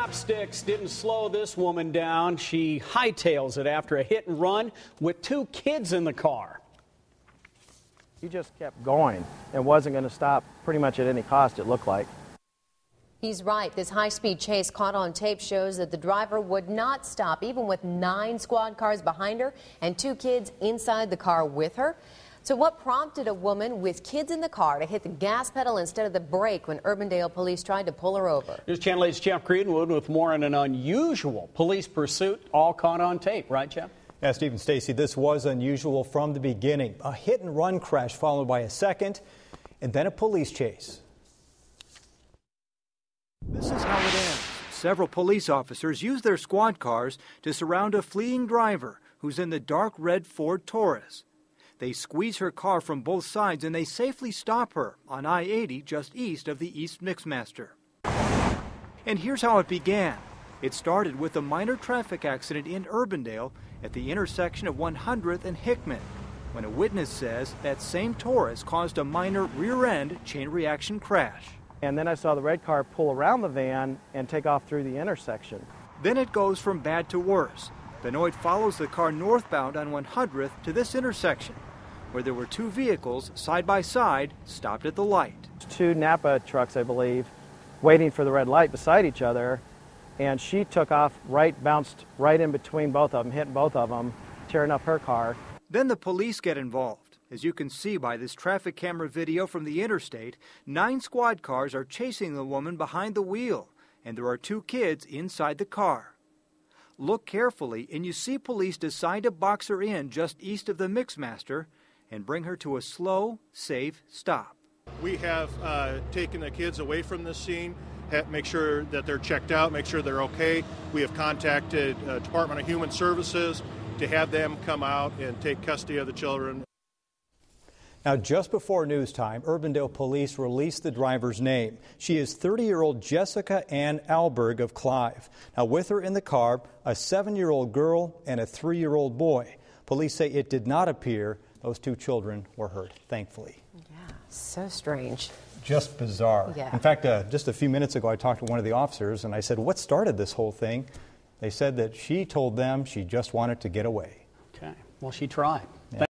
chopsticks didn't slow this woman down. She hightails it after a hit and run with 2 kids in the car. He just kept going and wasn't going to stop pretty much at any cost, it looked like. He's right. This high-speed chase caught on tape shows that the driver would not stop, even with 9 squad cars behind her and 2 kids inside the car with her. So what prompted a woman with kids in the car to hit the gas pedal instead of the brake when Urbandale police tried to pull her over? News Channel 8's Geoff Greenwood with more on an unusual police pursuit, all caught on tape. Right, Geoff? Yeah, Steve and Stacy, this was unusual from the beginning. A hit-and-run crash followed by a second, and then a police chase. This is how it ends. Several police officers use their squad cars to surround a fleeing driver who's in the dark red Ford Taurus. They squeeze her car from both sides and they safely stop her on I-80 just east of the East Mixmaster. And here's how it began. It started with a minor traffic accident in Urbandale at the intersection of 100th and Hickman, when a witness says that same Taurus caused a minor rear-end chain reaction crash. And then I saw the red car pull around the van and take off through the intersection. Then it goes from bad to worse. Benoit follows the car northbound on 100th to this intersection, where there were 2 vehicles side by side stopped at the light. 2 Napa trucks, I believe, waiting for the red light beside each other, and she took off bounced right in between both of them, hitting both of them, tearing up her car. Then the police get involved. As you can see by this traffic camera video from the interstate, 9 squad cars are chasing the woman behind the wheel, and there are 2 kids inside the car. Look carefully, and you see police decide to box her in just east of the Mixmaster and bring her to a slow, safe stop. We have taken the kids away from this scene, make sure that they're checked out, make sure they're okay. We have contacted Department of Human Services to have them come out and take custody of the children. Now, just before news time, Urbandale police released the driver's name. She is 30-year-old Jessica Ann Alberg of Clive. Now, with her in the car, a 7-year-old girl and a 3-year-old boy. Police say it did not appear those 2 children were hurt, thankfully. Yeah, so strange. Just bizarre. Yeah. In fact, just a few minutes ago, I talked to one of the officers, and I said, what started this whole thing? They said that she told them she just wanted to get away. Okay. Well, she tried.